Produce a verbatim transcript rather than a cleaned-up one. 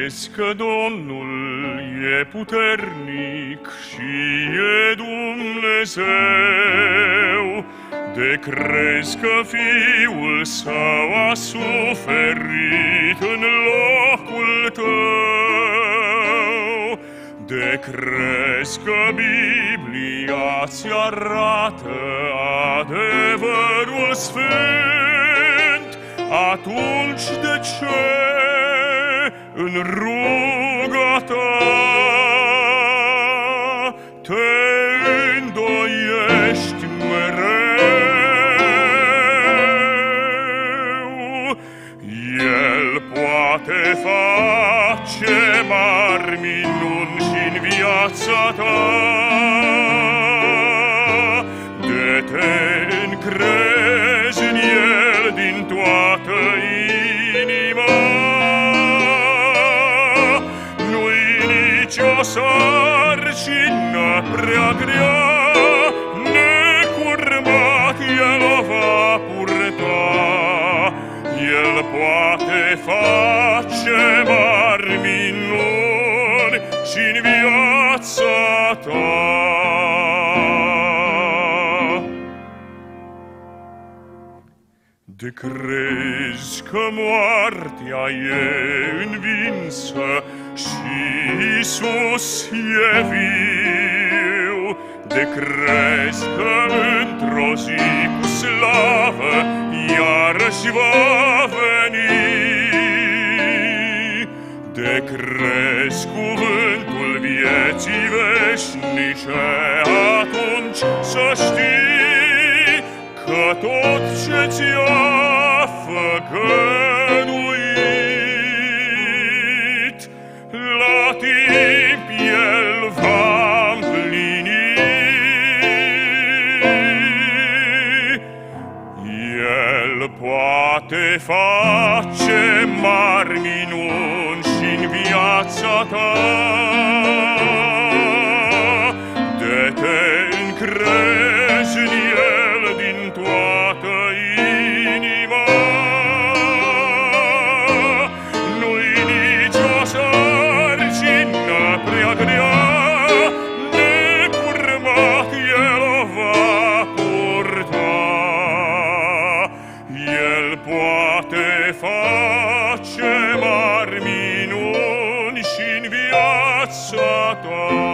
crezi că Domnul e puternic și e Dumnezeu, de crezi că Fiul Său a suferit în locul tău, de crezi că Biblia ți arată adevărul sfânt, atunci de ce în ruga ta te îndoiești mereu? El poate face mari minuni și-n viața ta, de te încrezi în El din toată inima. O sarcină prea grea, necurmat El o va purta. El poate face mari minuni și-n viața ta. De crezi că moartea e învinsă și Iisus e viu, de crezi că într-o zi cu slavă iarăși va veni, de crezi cuvântul vieții veșnice, atunci să știi că tot ce ți-a făgăduit la timp El va împlini. El poate face mari minuni și-n viața ta, de te încrezi în El din toată inima. Nu-i nicio sarcină prea grea, necurmat El o va purta. El poate face mari minuni și-n viața ta.